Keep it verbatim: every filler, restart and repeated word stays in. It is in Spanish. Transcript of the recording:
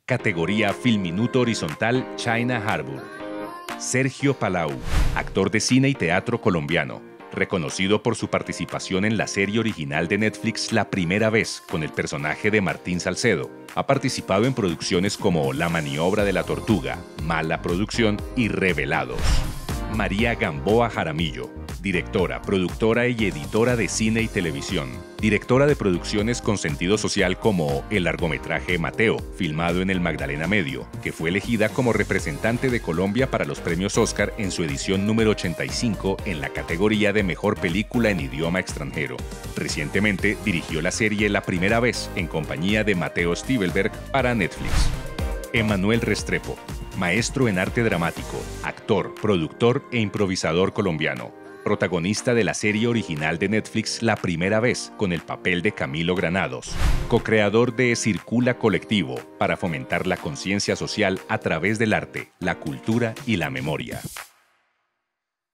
Categoría Filminuto Horizontal China Harbour. Sergio Palau, actor de cine y teatro colombiano, reconocido por su participación en la serie original de Netflix La Primera Vez con el personaje de Martín Salcedo. Ha participado en producciones como La Maniobra de la Tortuga, Mala Producción y Revelados. María Gamboa Jaramillo, directora, productora y editora de cine y televisión. Directora de producciones con sentido social como el largometraje Mateo, filmado en el Magdalena Medio, que fue elegida como representante de Colombia para los premios Oscar en su edición número ochenta y cinco en la categoría de Mejor Película en Idioma Extranjero. Recientemente dirigió la serie La Primera Vez en compañía de Mateo Stivelberg para Netflix. Emanuel Restrepo, maestro en arte dramático, actor, productor e improvisador colombiano. Protagonista de la serie original de Netflix La Primera Vez con el papel de Camilo Granados. Co-creador de Circula Colectivo para fomentar la conciencia social a través del arte, la cultura y la memoria.